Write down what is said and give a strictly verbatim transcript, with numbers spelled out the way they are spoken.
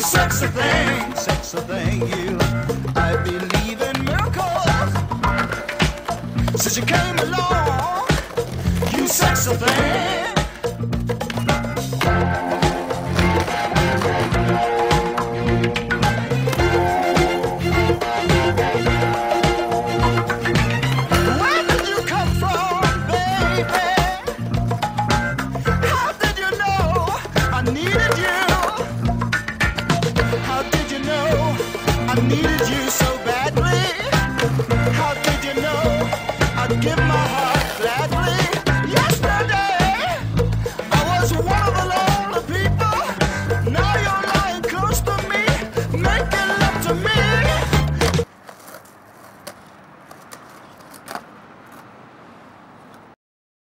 sexy thing, sexy thing, you. I believe in miracles. Since you came along, you sexy thing. I needed you so badly. How did you know I'd give my heart gladly? Yesterday I was